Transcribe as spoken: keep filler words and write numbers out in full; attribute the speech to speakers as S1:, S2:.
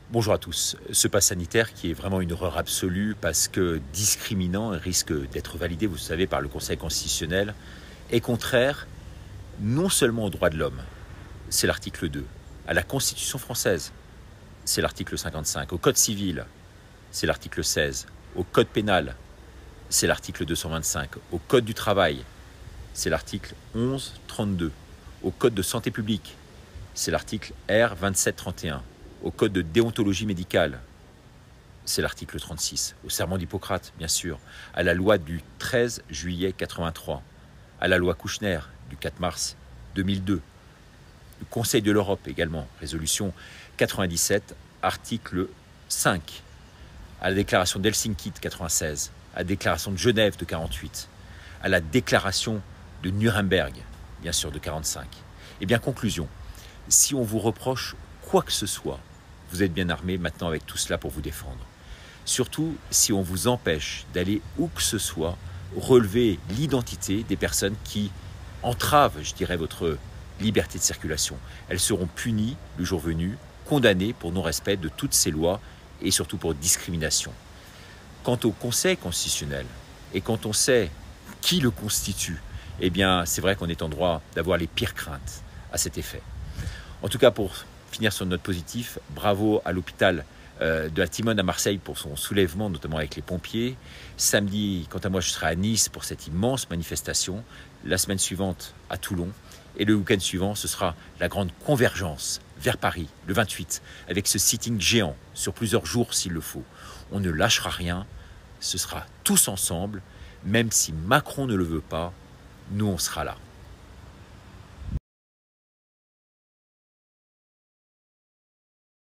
S1: Bonjour à tous. Ce pass sanitaire qui est vraiment une horreur absolue parce que discriminant et risque d'être validé, vous savez, par le Conseil constitutionnel, est contraire non seulement aux droits de l'homme, c'est l'article deux, à la Constitution française, c'est l'article cinquante-cinq, au Code civil, c'est l'article seize, au Code pénal, c'est l'article deux cent vingt-cinq, au Code du travail, c'est l'article onze trente-deux, au Code de santé publique, c'est l'article R vingt-sept trente et un, au Code de déontologie médicale, c'est l'article trente-six, au serment d'Hippocrate, bien sûr, à la loi du treize juillet quatre-vingt-trois, à la loi Kouchner du quatre mars deux mille deux, le Conseil de l'Europe également, résolution quatre-vingt-dix-sept, article cinq, à la déclaration d'Helsinki de quatre-vingt-seize, à la déclaration de Genève de quarante-huit, à la déclaration de Nuremberg, bien sûr, de quarante-cinq. Eh bien, conclusion, si on vous reproche quoi que ce soit, vous êtes bien armé maintenant avec tout cela pour vous défendre. Surtout si on vous empêche d'aller où que ce soit, relever l'identité des personnes qui entravent, je dirais, votre liberté de circulation. Elles seront punies le jour venu, condamnées pour non-respect de toutes ces lois et surtout pour discrimination. Quant au Conseil constitutionnel, et quand on sait qui le constitue, eh bien, c'est vrai qu'on est en droit d'avoir les pires craintes à cet effet. En tout cas, pour finir sur une note positive, bravo à l'hôpital euh, de la Timone à Marseille pour son soulèvement, notamment avec les pompiers. Samedi, quant à moi, je serai à Nice pour cette immense manifestation. La semaine suivante, à Toulon. Et le week-end suivant, ce sera la grande convergence vers Paris, le vingt-huit, avec ce sitting géant sur plusieurs jours s'il le faut. On ne lâchera rien, ce sera tous ensemble, même si Macron ne le veut pas, nous on sera là.